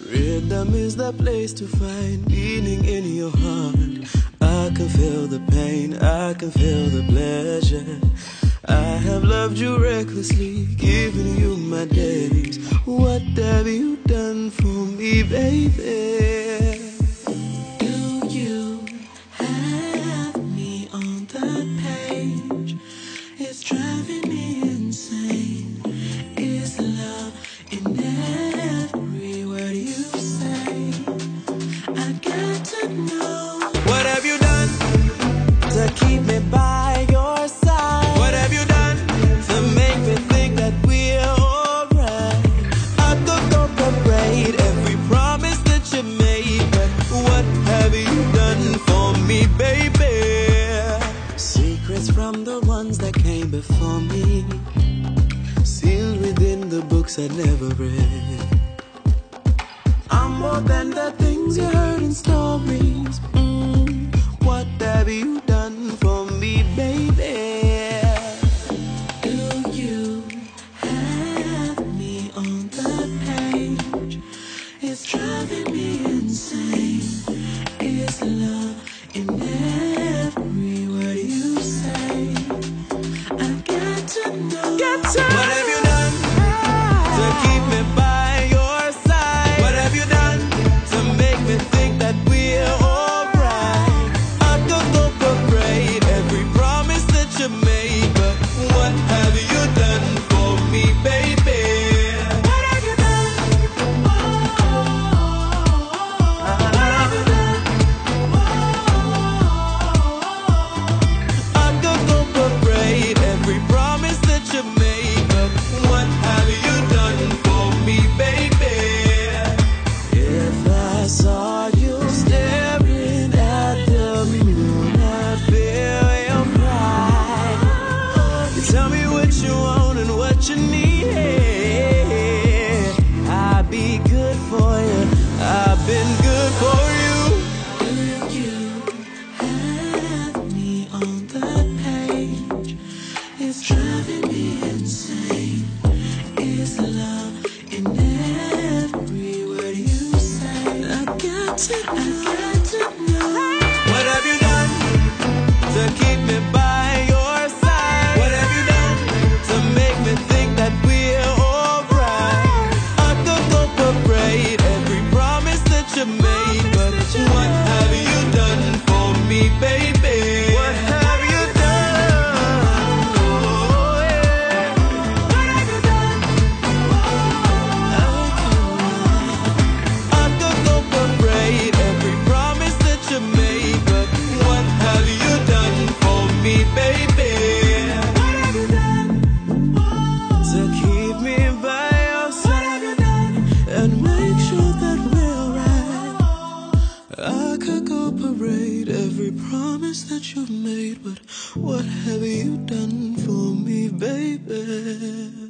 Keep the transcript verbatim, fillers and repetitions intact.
Rhythm is the place to find meaning in your heart. I can feel the pain, I can feel the pleasure. I have loved you recklessly, giving you my days. What have you done for me, baby? Do you have me on the page? It's driving me insane. Is love in every word you say? I got to know. What have you done to keep me by your side? What have you done to make me think that we're alright? I could go parade every promise that you made, but what have you done for me, baby? Secrets from the ones that came before me, sealed within the books I never read. I'm more than the things you heard in stories. Mm, what have you done for me, baby? Do you have me on the page? It's driving me insane. Is love in every word you say? I got to know. Got to what have you done to keep me by your side? What have you done to make me think that we're alright? I could go parade every promise that you made, but what have you done for me, baby? What have you done? Oh, oh, oh, oh. What have you done? Oh, oh, oh, I could go parade every promise that you made, but what have you done for me, baby? If I saw you staring at the moon, I'd feel your pride. You tell me what you want and what you need. I'd be good for you. I've been good for you. do you have me on the page? It's driving me insane. Is love in every word you say? I got to know. I got to know. What have you done to keep me by your side? What have you done to make me think that we're alright? I could go parade every promise that you made, but what have you done for me, baby? What have you done? Oh, yeah. What have you done? I could go parade every promise that you made, but what have you done for me, baby? What have you done? To keep me by your side and make sure that we're right. I could go parade every promise that you've made, but what have you done for me, baby?